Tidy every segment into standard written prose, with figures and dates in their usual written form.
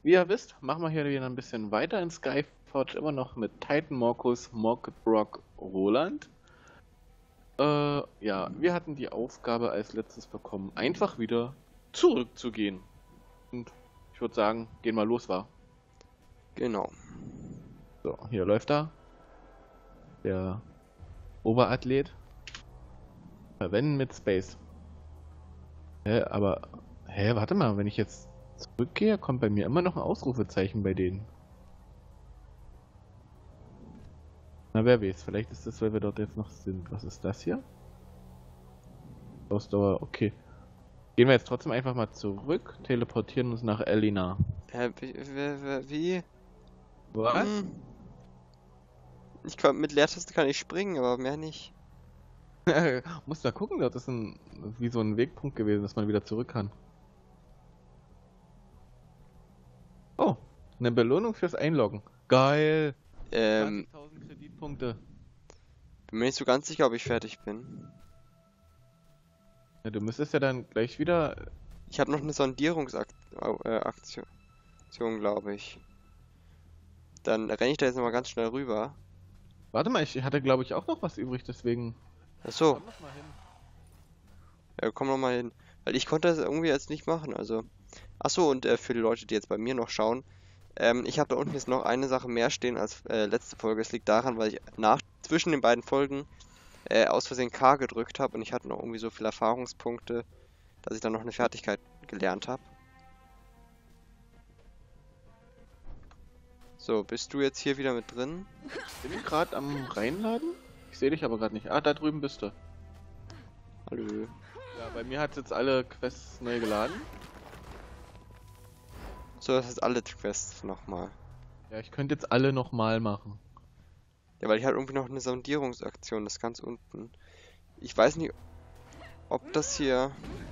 Wie ihr wisst, machen wir hier wieder ein bisschen weiter in Skyforge, immer noch mit Titan Morkus, Brock, Roland. Ja, wir hatten die Aufgabe als letztes bekommen, einfach wieder zurückzugehen. Und ich würde sagen, gehen mal los, war. Genau. So, hier läuft er. Der Oberathlet. Verwenden mit Space. Warte mal, wenn ich jetzt zurückgehe, kommt bei mir immer noch ein Ausrufezeichen bei denen. Na, wer weiß, vielleicht ist das, weil wir dort jetzt noch sind. Was ist das hier? Ausdauer, okay. Gehen wir jetzt trotzdem einfach mal zurück, teleportieren uns nach Elina. Wie? Was? Ich kann, mit Leertaste kann ich springen, aber mehr nicht. Muss da gucken, dort ist wie so ein Wegpunkt gewesen, dass man wieder zurück kann. Oh, eine Belohnung fürs Einloggen. Geil! 20.000 Kreditpunkte. Bin mir nicht so ganz sicher, ob ich fertig bin. Ja, du müsstest ja dann gleich wieder. Ich habe noch eine Sondierungsaktion, glaube ich. Dann renne ich da jetzt nochmal ganz schnell rüber. Warte mal, ich hatte glaube ich auch noch was übrig, deswegen. Achso, Komm doch mal hin. ja, komm noch mal hin. Weil ich konnte das irgendwie jetzt nicht machen, also. Achso, und für die Leute, die jetzt bei mir noch schauen. Ich habe da unten jetzt noch eine Sache mehr stehen als letzte Folge. Es liegt daran, weil ich zwischen den beiden Folgen aus Versehen K gedrückt habe und ich hatte noch irgendwie so viele Erfahrungspunkte, dass ich dann noch eine Fertigkeit gelernt habe. So, bist du jetzt hier wieder mit drin? Bin ich gerade am Reinladen? Ich sehe dich aber gerade nicht. Ah, da drüben bist du. Hallo. Ja, bei mir hat jetzt alle Quests neu geladen. So, das ist alle Quests nochmal. Ja, ich könnte jetzt alle nochmal machen. Ja, weil ich hatte irgendwie noch eine Sondierungsaktion, das ganz unten. Ich weiß nicht, ob das hier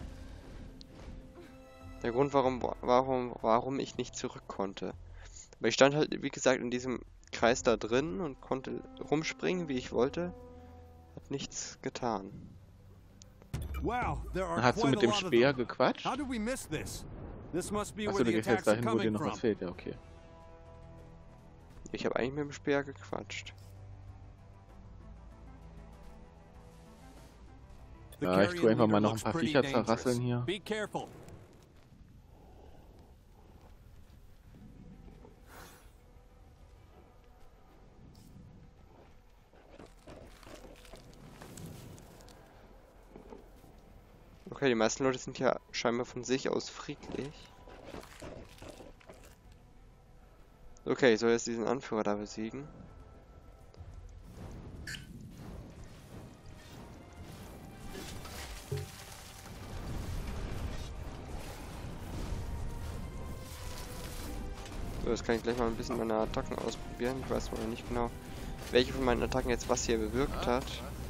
der Grund, warum ich nicht zurück konnte. Aber ich stand halt, wie gesagt, in diesem Kreis da drin und konnte rumspringen, wie ich wollte. Hat nichts getan. Hast du mit dem Speer gequatscht? How did we miss this? This must be Achso, where du the gehst jetzt attacks are dahin, wo dir coming noch was from. fehlt. Ja, okay. Ich habe eigentlich mit dem Speer gequatscht. The Ja, ich tue carrion einfach mal leader noch ein looks paar pretty Viecher dangerous. zerrasseln hier. Be careful. Okay, die meisten Leute sind ja scheinbar von sich aus friedlich. Okay, ich soll jetzt diesen Anführer da besiegen. So, jetzt kann ich gleich mal ein bisschen meine Attacken ausprobieren. Ich weiß noch nicht genau, welche von meinen Attacken jetzt was hier bewirkt hat.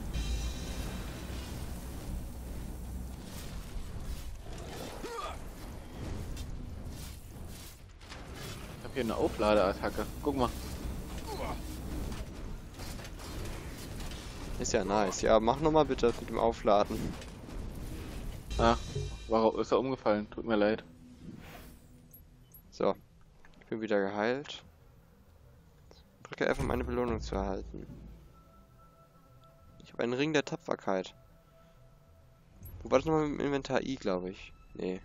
Ich habe hier eine Aufladeattacke. Guck mal. Ist ja nice. Ja, mach nochmal bitte mit dem Aufladen. Ach, warum ist er umgefallen? Tut mir leid. So, ich bin wieder geheilt. Drücke F, um eine Belohnung zu erhalten. Ich habe einen Ring der Tapferkeit. Wo war das nochmal im Inventar? I, glaube ich. Nee.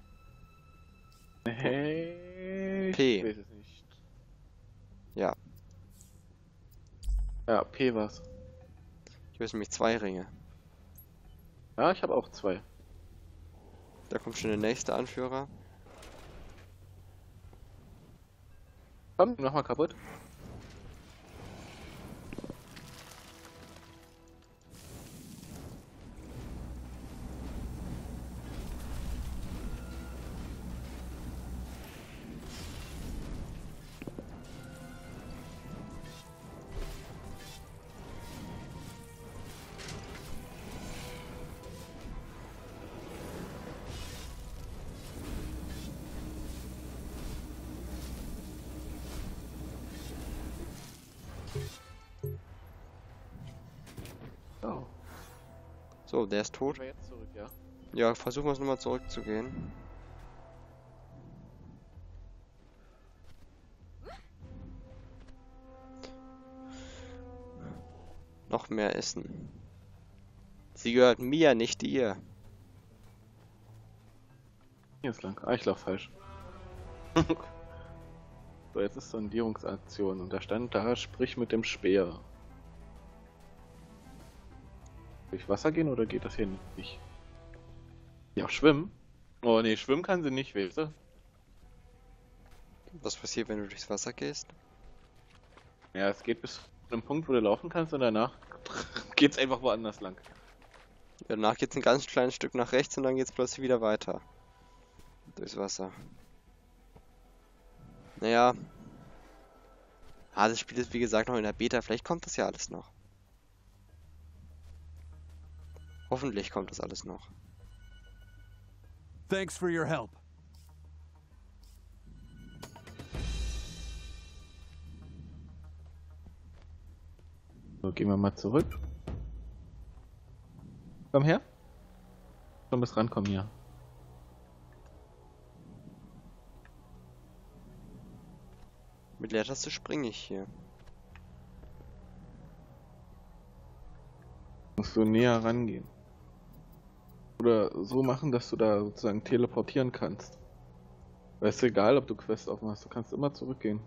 Hey, P. ich weiß es nicht. Ja, Ja, P war's. ich habe nämlich 2 Ringe. Ja, ich habe auch 2. Da kommt schon der nächste Anführer. Komm, mach mal kaputt. Oh. So, der ist tot. Gehen wir jetzt zurück, ja? Ja, versuchen wir es nochmal zurückzugehen. noch mehr essen. Sie gehört mir, nicht dir. Hier ist lang. Ah, ich lauf falsch. So, jetzt ist Sondierungsaktion und da stand da, sprich mit dem Speer. Durch Wasser gehen oder geht das hier nicht? Ja, schwimmen? Oh nee, schwimmen kann sie nicht, weißt du? Was passiert, wenn du durchs Wasser gehst? Ja, es geht bis zu einem Punkt, wo du laufen kannst und danach geht's einfach woanders lang. Danach geht's ein ganz kleines Stück nach rechts und dann geht's plötzlich wieder weiter. Durchs Wasser. Naja. Das Spiel ist wie gesagt noch in der Beta, vielleicht kommt das ja alles noch. Hoffentlich kommt das alles noch. Thanks for your help. So, gehen wir mal zurück. Komm her. Schon bis rankommen hier. Mit Leertaste springe ich hier. Musst du näher rangehen. Oder so machen, dass du da sozusagen teleportieren kannst. Weil es ist egal, ob du Quest offen hast, du kannst immer zurückgehen.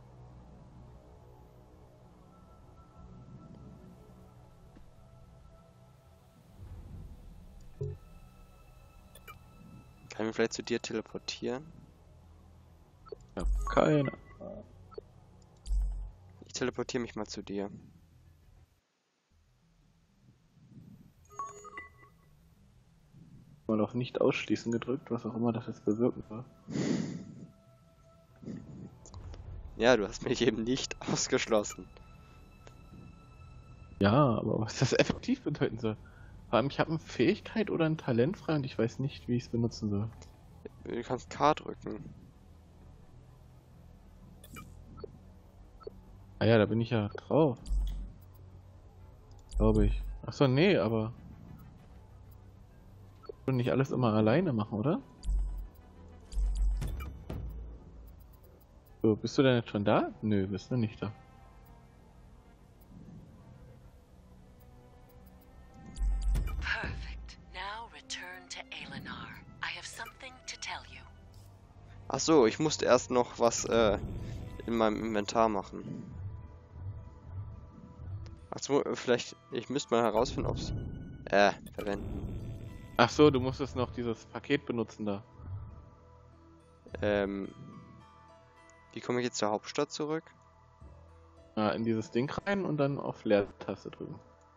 Kann ich mich vielleicht zu dir teleportieren? Ja, keine. Ich teleportiere mich mal zu dir. Mal auf nicht ausschließen gedrückt, was auch immer das jetzt bewirken soll. Ja, du hast mich eben nicht ausgeschlossen. Ja, aber was das effektiv bedeuten soll. Vor allem, ich habe eine Fähigkeit oder ein Talent frei und ich weiß nicht, wie ich es benutzen soll. Du kannst K drücken. Ah ja, da bin ich ja drauf. Glaube ich. Achso, nee, aber... Ich will nicht alles immer alleine machen, oder? So, bist du denn jetzt schon da? Nö, bist du nicht da. Perfect. Now return to Aelenar. I have something to tell you. Ach so, ich musste erst noch was in meinem Inventar machen. Ach so, vielleicht, ich müsste mal herausfinden, ob's verwenden. Ach so, du musstest noch dieses Paket benutzen da. Wie komme ich jetzt zur Hauptstadt zurück? In dieses Ding rein und dann auf Leertaste drücken.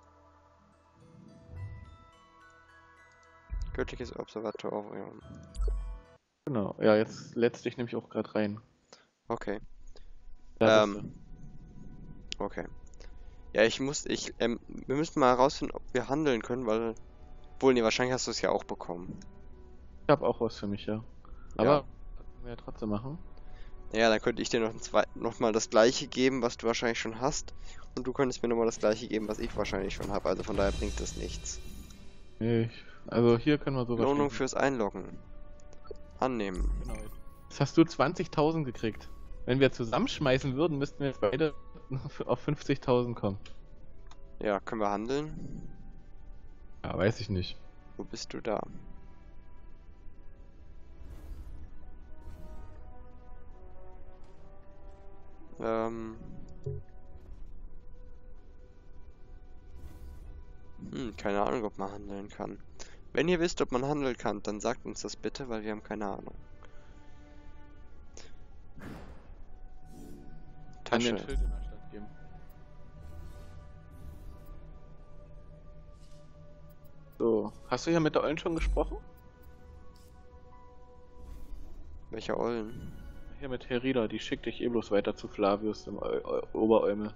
Göttliches Observatorium. Genau, ja, jetzt letztlich nehme ich auch gerade rein. Okay. Da bist Okay. Ja, wir müssen mal herausfinden, ob wir handeln können, weil... Obwohl, nee, wahrscheinlich hast du es ja auch bekommen. Ich habe auch was für mich, ja. Aber können wir ja trotzdem machen. Naja, dann könnte ich dir noch mal das gleiche geben, was du wahrscheinlich schon hast. Und du könntest mir nochmal das gleiche geben, was ich wahrscheinlich schon habe. Also von daher bringt das nichts. Also hier können wir sowas. Belohnung fürs Einloggen. Annehmen. Genau. Jetzt hast du 20.000 gekriegt. Wenn wir zusammenschmeißen würden, müssten wir jetzt beide auf 50.000 kommen. Ja, können wir handeln? Ja, weiß ich nicht. Wo bist du da? Keine Ahnung, ob man handeln kann. Wenn ihr wisst, ob man handeln kann, dann sagt uns das bitte, weil wir haben keine Ahnung. Kann Tasche. den Schild in der Stadt geben. So, hast du hier mit der Eulen schon gesprochen? Welcher Ollen? Hier mit Herida, die schickt dich eh bloß weiter zu Flavius im Oberäumel.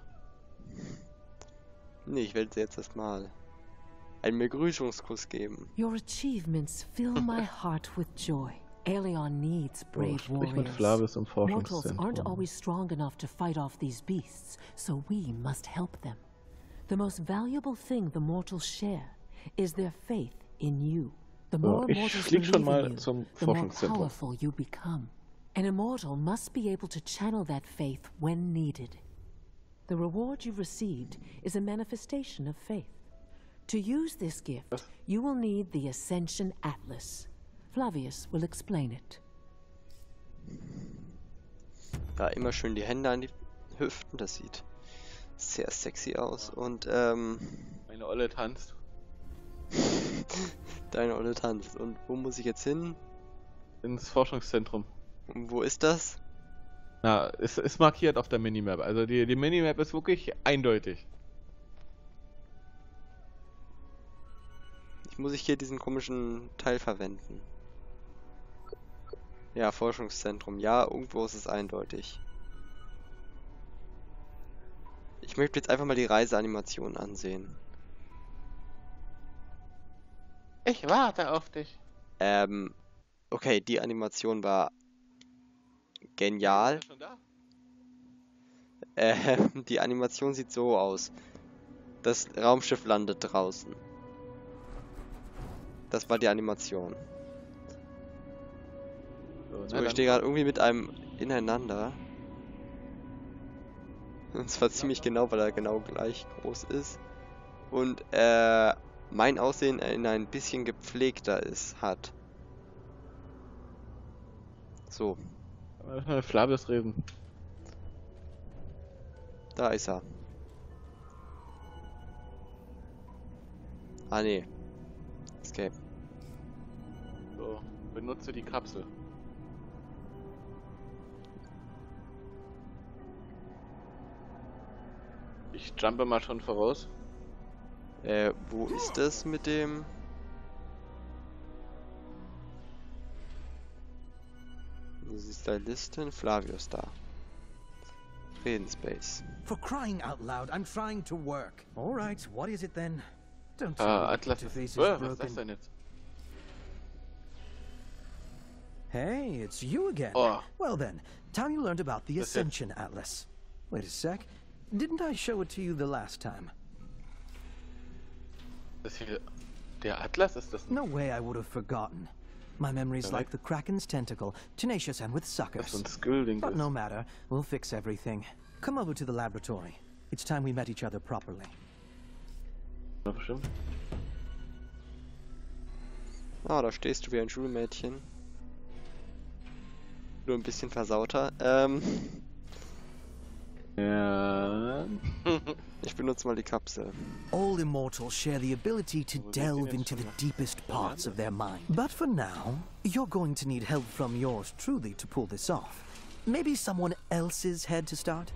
Nee, ich werde sie jetzt erstmal einen Begrüßungskuss geben. Your achievements fill my heart with joy. Aelion needs brave Sprich mit warriors. Flavius im Mortals aren't Forschungszentrum. always strong enough to fight off these beasts, so we must help them. The most valuable thing the mortals share is their faith in you. The more ich mortals flieg schon believe in mal you, zum the more Forschungszentrum. powerful you become. An immortal must be able to channel that faith when needed. The reward you've received is a manifestation of faith. To use this gift, you will need the Ascension Atlas. Flavius will explain it. Ja, immer schön die Hände an die Hüften, das sieht sehr sexy aus. Und, Meine Olle tanzt. deine Olle tanzt. Und wo muss ich jetzt hin? Ins Forschungszentrum. Und wo ist das? Na, ist markiert auf der Minimap. Also die Minimap ist wirklich eindeutig. Muss ich hier diesen komischen Teil verwenden? Ja, Forschungszentrum. Ja, irgendwo ist es eindeutig. Ich möchte jetzt einfach mal die Reiseanimation ansehen. Ich warte auf dich. Okay, die Animation war genial. Ist er schon da? Die Animation sieht so aus. Das Raumschiff landet draußen. Das war die Animation. So, ich stehe gerade irgendwie mit einem ineinander. Und zwar ziemlich genau, weil er genau gleich groß ist. Und mein Aussehen in ein bisschen gepflegter hat. So, Flavius reden. da ist er. Ah nee. Escape. So, benutze die Kapsel. Ich jumpe mal schon voraus. Wo ist das mit dem... Sie ist Stylistin, Flavius da. Redenspace. For crying out loud, I'm trying to work. All right, what is it then? Don't tell me Atlas. the face is Was ist broken. das denn jetzt? Hey, it's you again. Oh. Well then, time you learned about the That's it. Ascension Atlas. Wait a sec. Didn't I show it to you the last time? Das hier... Der Atlas ist das... No way I would have forgotten. My memory's Right. like the Kraken's tentacle, tenacious and with Das ist so suckers. ein Skill-Ding. But no matter, we'll fix everything. Come over to the laboratory. It's time we met each other properly. Ja, bestimmt. Ah, da stehst du wie ein Schulmädchen. Nur ein bisschen versauter. Ja. Ich benutze mal die Kapsel. All immortals share the ability to delve into the deepest parts of their mind. But for now, you're going to need help from yours truly to pull this off. Maybe someone else's head to start?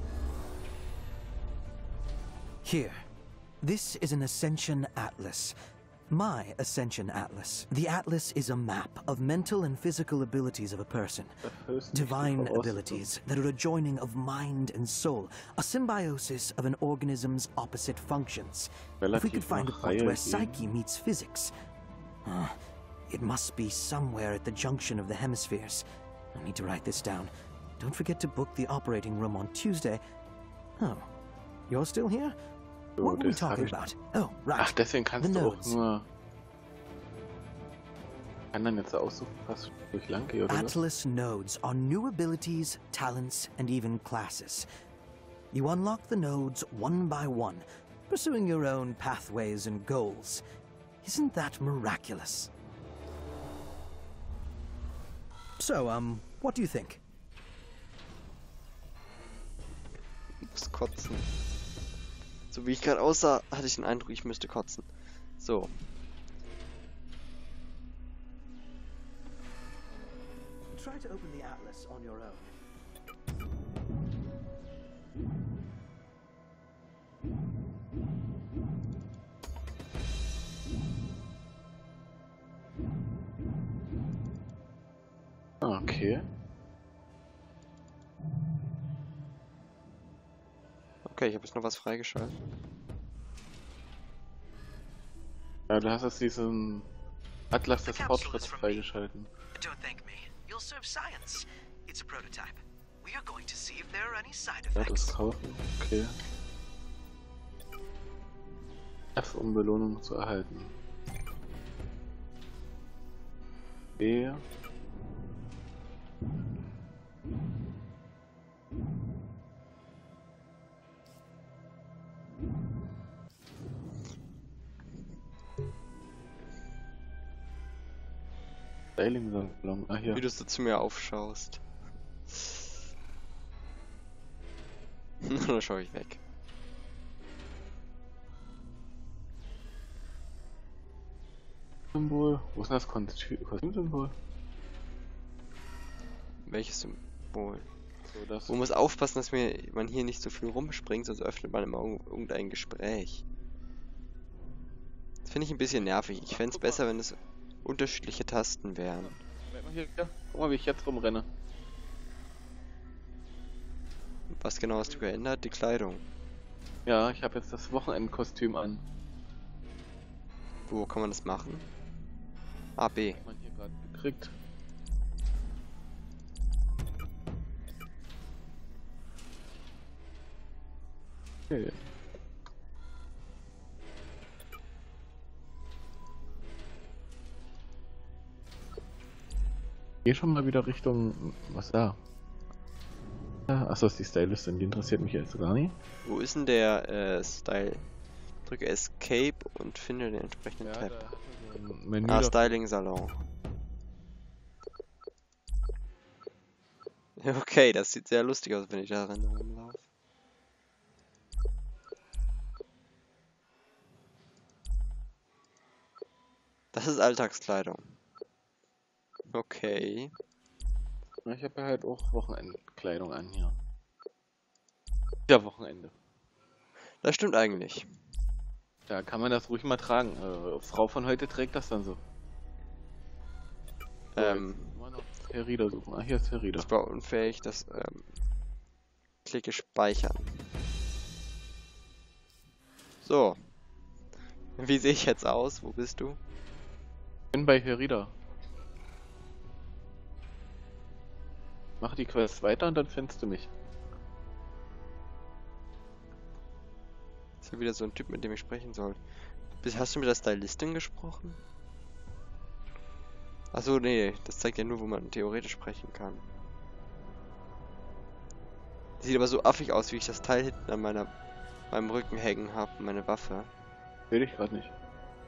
Here. This is an Ascension Atlas. My Ascension Atlas. The Atlas is a map of mental and physical abilities of a person. Divine abilities that are a joining of mind and soul, a symbiosis of an organism's opposite functions. If we could find a point where psyche meets physics. It must be somewhere at the junction of the hemispheres. I need to write this down. Don't forget to book the operating room on Tuesday. Oh, you're still here? What were we talking about? Oh, right. Ach, deswegen kannst The du auch nodes. nur... Kann dann jetzt aussuchen, was durch lang geht, oder was? Atlas nodes are new abilities, talents, and even classes. You unlock the nodes one by one, pursuing your own pathways and goals. Isn't that miraculous? So, what do you think? Ich muss kotzen. So wie ich gerade aussah, hatte ich den Eindruck, ich müsste kotzen. So. Try to open the Atlas on your own. Okay. Okay, ich habe jetzt noch was freigeschaltet. Ja, du hast jetzt diesen Atlas des Fortschritts freigeschalten. Don't thank me. You'll serve science. It's a prototype. We are going to see if there are any side Ja, das effects. kaufen. Okay. F, um Belohnung zu erhalten. B. Styling-Salon. Ah, hier. Wie du so zu mir aufschaust. Dann schaue ich weg. Symbol. Wo ist denn das Kostümsymbol? Welches Symbol? So, das. Man muss aufpassen, dass man hier nicht so viel rumspringt, sonst öffnet man immer irgendein Gespräch. Das finde ich ein bisschen nervig. Ich fände es besser, wenn es unterschiedliche Tasten wären. Hier, guck mal, wie ich jetzt rumrenne. Was genau hast du geändert? Die Kleidung. Ja, ich habe jetzt das Wochenendkostüm an. Wo kann man das machen? A, B. Hat man hier gerade gekriegt. Okay. Geh schon mal wieder Richtung. Was da? Achso, ist die Stylistin, die interessiert mich jetzt gar nicht. Wo ist denn der Style? Drücke Escape und finde den entsprechenden Tab. Da hat er so ein Menü Ah, da- Styling Salon. Okay, das sieht sehr lustig aus, wenn ich da rumlaufe. Das ist Alltagskleidung. Okay. Ja, ich habe ja halt auch Wochenendkleidung an hier. Ja, Wochenende. Das stimmt eigentlich. Da kann man das ruhig mal tragen. Frau von heute trägt das dann so. Immer noch Herida suchen. Ah, hier ist Herida. Ich war unfähig, das klicke speichern. So. Wie sehe ich jetzt aus? Wo bist du? Ich bin bei Herida. Mach die Quest weiter und dann findest du mich. Ist ja wieder so ein Typ, mit dem ich sprechen soll. Hast du mit der Stylistin gesprochen? Achso, nee, das zeigt ja nur, wo man theoretisch sprechen kann. Sieht aber so affig aus, wie ich das Teil hinten an meinem Rücken hängen habe, meine Waffe. Will ich gerade nicht.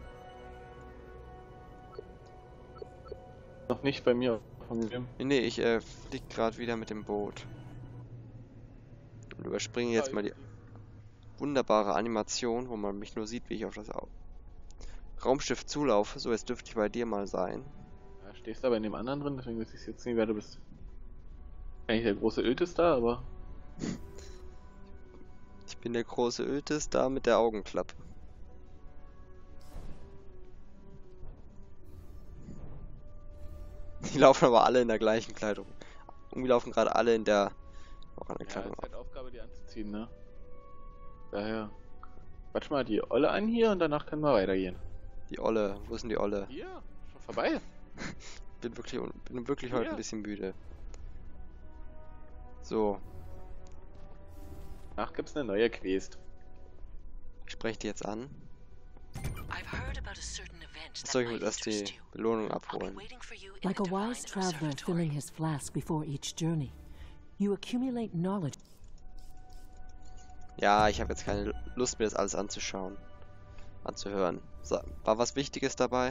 Noch nicht bei mir. Nee, ich flieg gerade wieder mit dem Boot. Und überspringe jetzt mal die wunderbare Animation, wo man mich nur sieht, wie ich auf das Raumschiff zulaufe. So, jetzt dürfte ich bei dir mal sein. Ja, stehst aber in dem anderen drin, deswegen weiß ich jetzt nicht, wer du bist. Eigentlich der große Iltis da, aber. Ich bin der große Iltis da mit der Augenklappe. Die laufen aber alle in der gleichen Kleidung. Irgendwie laufen gerade alle in der... Auch an der Ja, Kleidung ist ab. halt Aufgabe, die anzuziehen, ne? Daher. Quatsch mal die Olle an hier und danach können wir weitergehen. Die Olle, wo ist denn die Olle? Hier, schon vorbei. Bin wirklich heute Ja. ein bisschen müde. So, Danach gibt's eine neue Quest. ich spreche die jetzt an. I've heard about a certain event Jetzt that soll ich mir might erst die interest you. Belohnung I'll be abholen. waiting for you in Like the a Divine wise traveler Observatory. filling his flask before each journey, you accumulate knowledge. Ja, ich habe jetzt keine Lust, mir das alles anzuhören. War was Wichtiges dabei?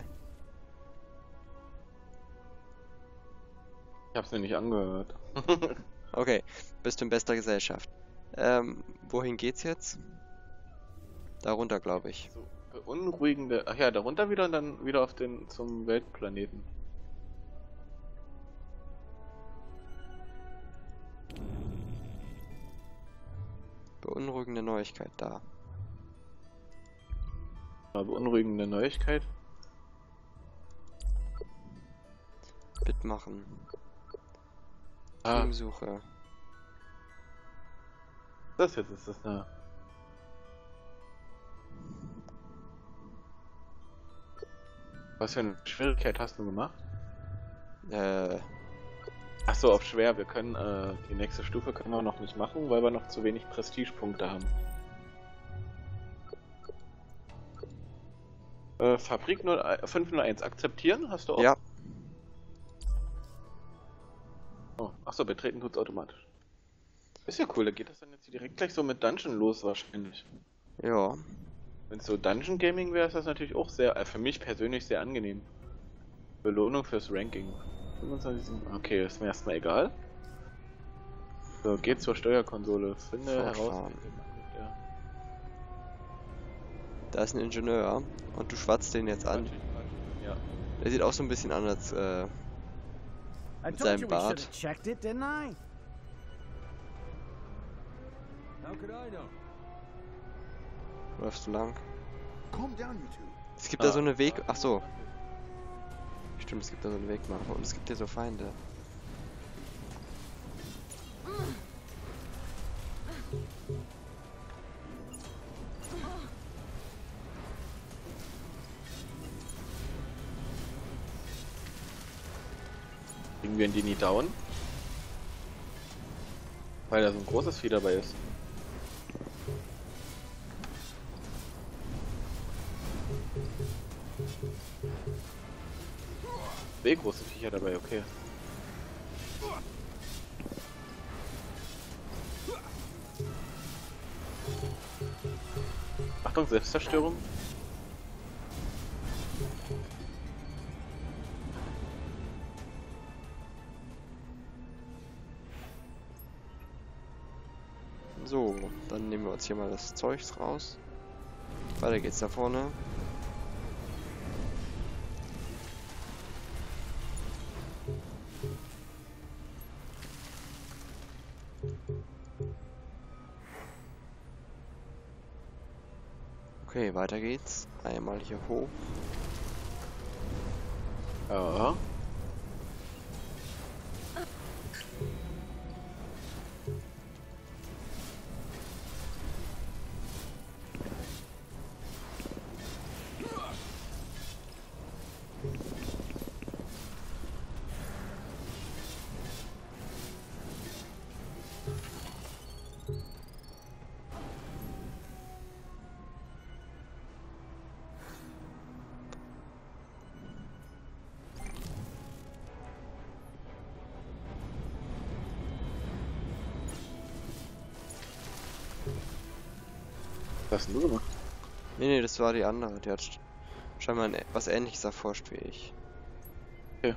Ich hab's mir nicht angehört. Okay, bist du in bester Gesellschaft. Wohin geht's jetzt? Darunter, glaube ich. So, beunruhigende. Ach ja, darunter wieder und dann wieder zum Weltplaneten. Beunruhigende Neuigkeit da. Mal beunruhigende Neuigkeit. Mitmachen. Ah, Teamsuche. das jetzt ist das eine. Was für eine Schwierigkeit hast du gemacht? Achso, auf schwer. Wir können die nächste Stufe können wir noch nicht machen, weil wir noch zu wenig Prestigepunkte haben. Fabrik 501 akzeptieren, hast du auch? Ja, Oh, achso, betreten tut's automatisch. Ist ja cool, da geht das dann jetzt direkt gleich so mit Dungeon los wahrscheinlich. ja. Wenn es so Dungeon Gaming wäre, ist das natürlich auch sehr, für mich persönlich sehr angenehm. Belohnung fürs Ranking. 25. Okay, ist mir erstmal egal. So, geht zur Steuerkonsole. Finde heraus. Fortfahren. Da ist ein Ingenieur und du schwatzt den jetzt an. Ja. Der sieht auch so ein bisschen an als I mit told seinem you we should Bart. have checked it, didn't I? How could I know? Läufst du lang? Calm down, you two. Es gibt da so eine Weg... Ach so. Stimmt, es gibt da so eine Wegmarke und es gibt hier so Feinde. Kriegen wir die nie down? Weil da so ein großes Vieh dabei ist. Große Viecher dabei, okay. Achtung, Selbstzerstörung. So, dann nehmen wir uns hier mal das Zeugs raus. Weiter geht's da vorne. Okay, weiter geht's. Einmal hier hoch. Ja. Was hast denn du gemacht? Nee, das war die andere. Die hat scheinbar was Ähnliches erforscht wie ich. Okay.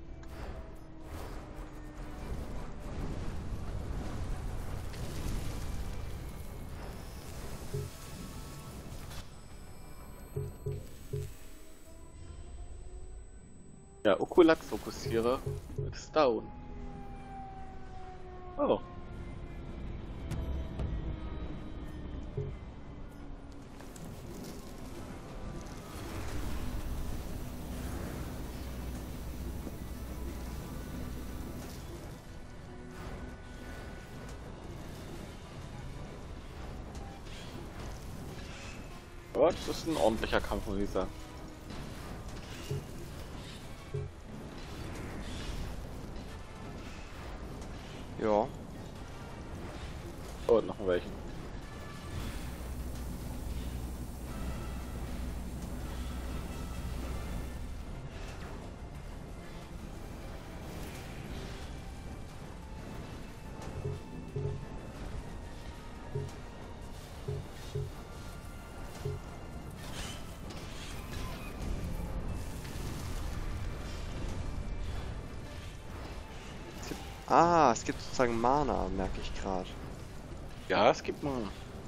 Ja, Okulat-Fokussierer ist down. Oh. Aber das ist ein ordentlicher Kampf, muss ich sagen. Ja. Oh, und noch welchen. Ah, es gibt sozusagen Mana, merke ich gerade. Ja, es gibt mal.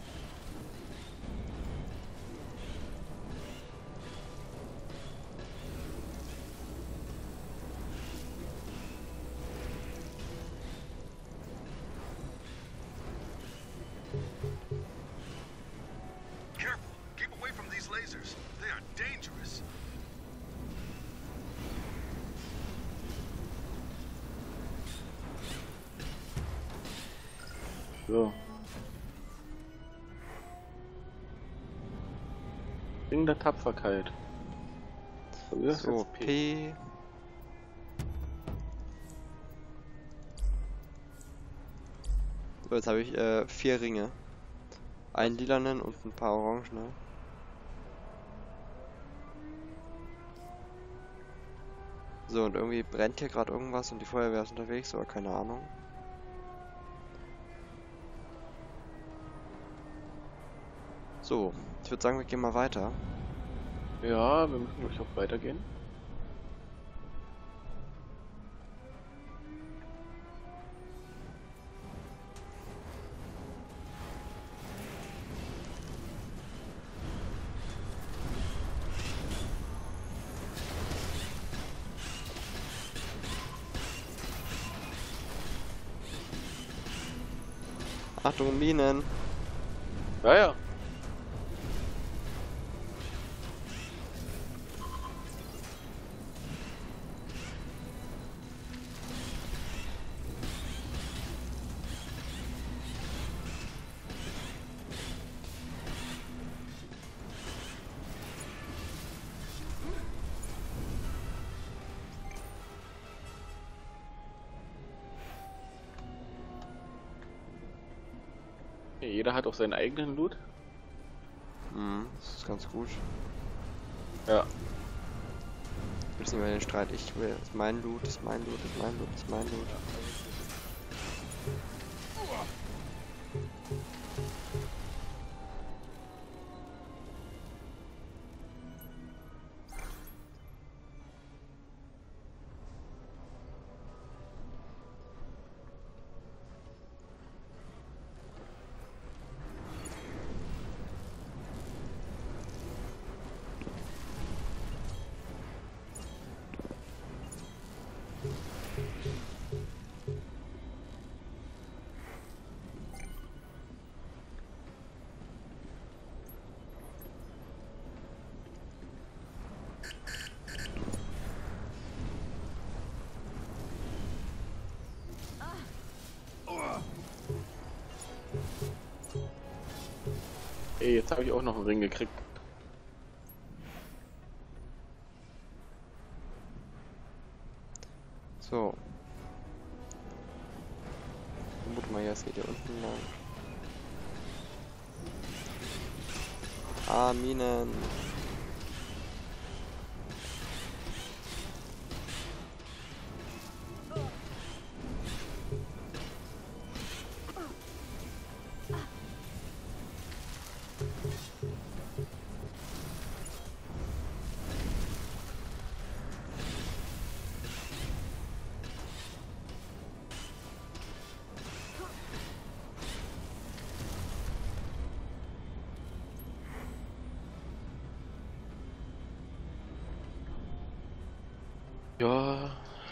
Careful. Keep away from these lasers. They are dangerous. So. Ring der Tapferkeit. So, das ist So, jetzt P. So, jetzt habe ich 4 Ringe. Einen lilanen und ein paar orangene. So, und irgendwie brennt hier gerade irgendwas und die Feuerwehr ist unterwegs, aber keine Ahnung. So, ich würde sagen, wir gehen mal weiter. Ja, wir müssen glaube ich auch weitergehen. Achtung, Minen. Ja, ja. Jeder hat auch seinen eigenen Loot. Das ist ganz gut. Ja. Ich will nicht mehr den Streit. Ich will. Das ist mein Loot, das ist mein Loot, das ist mein Loot, das ist mein Loot. Ey, jetzt habe ich auch noch einen Ring gekriegt. So. Vermute mal, jetzt geht hier unten lang. Ah, Minen. Ja.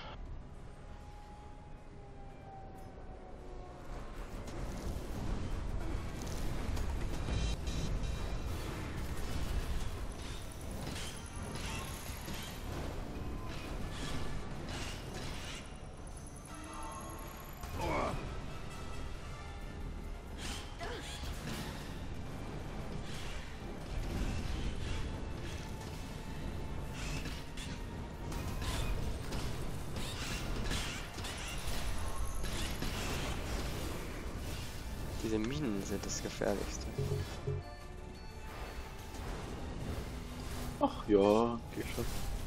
Diese Minen sind das Gefährlichste. Ach ja, geht schon.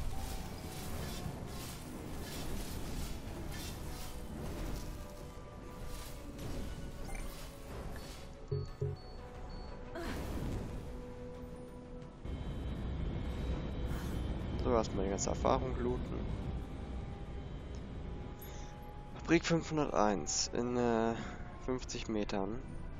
So, erstmal die ganze Erfahrung looten. Fabrik 501 in 50 Metern.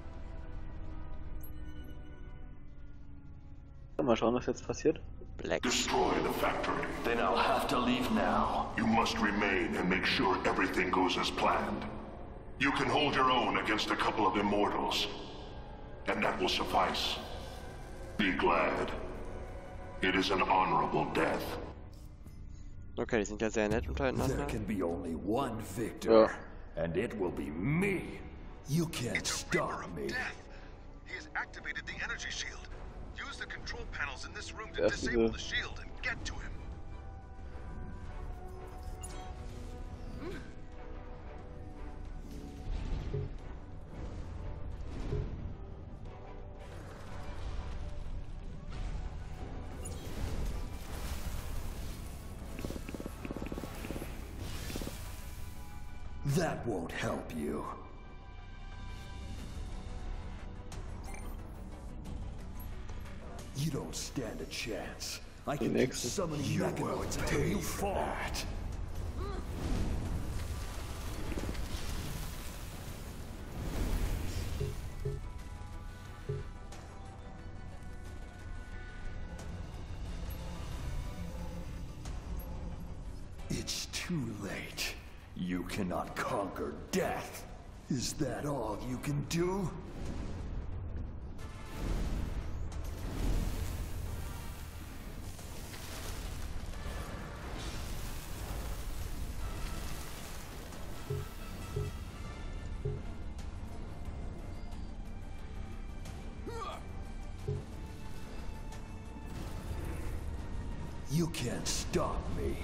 Mal schauen, was jetzt passiert. Black. Destroy the factory. Then I'll have to leave now. You must remain and make sure everything goes as planned. You can hold your own against a couple of immortals. And that will suffice. Be glad. It is an honorable death. Okay, die sind ja sehr nett untereinander. There can be only one victor, Ja. and it will be me. You can't It's a Reaper stop of me. Death. He has activated the energy shield. Use the control panels in this room to That's disable the- the shield and get to him. That won't help you. You don't stand a chance. I can keep next- summoning mechanoids until you fall. It's too late. You cannot conquer death. Is that all you can do? You can't stop me.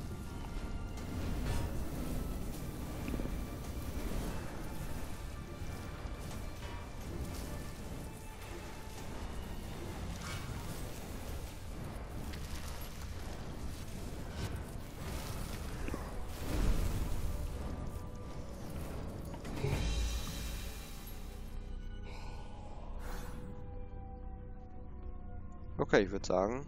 Okay, ich würde sagen,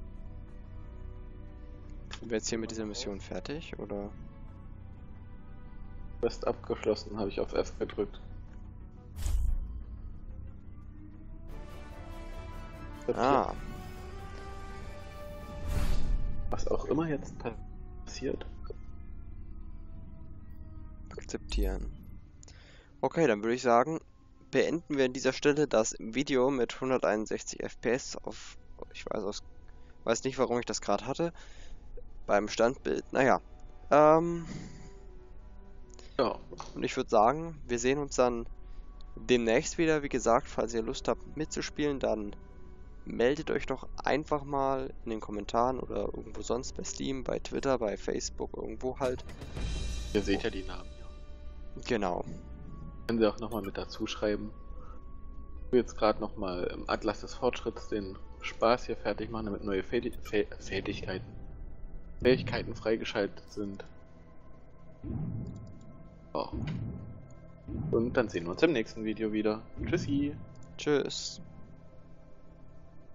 sind wir jetzt hier mit dieser Mission fertig, oder? Quest abgeschlossen, habe ich auf F gedrückt. Ah, Was auch immer jetzt passiert. akzeptieren. Okay, dann würde ich sagen, beenden wir an dieser Stelle das Video mit 161 FPS auf, ich weiß nicht, warum ich das gerade hatte, beim Standbild. Naja, Ja, und ich würde sagen, wir sehen uns dann demnächst wieder. Wie gesagt, falls ihr Lust habt mitzuspielen, dann meldet euch doch einfach mal in den Kommentaren oder irgendwo sonst bei Steam, bei Twitter, bei Facebook, irgendwo halt. ihr seht ja die Namen. Genau. Können Sie auch nochmal mit dazu schreiben. Ich will jetzt gerade nochmal im Atlas des Fortschritts den Spaß hier fertig machen, damit neue Fähigkeiten freigeschaltet sind. So. Und dann sehen wir uns im nächsten Video wieder. Tschüssi! Tschüss.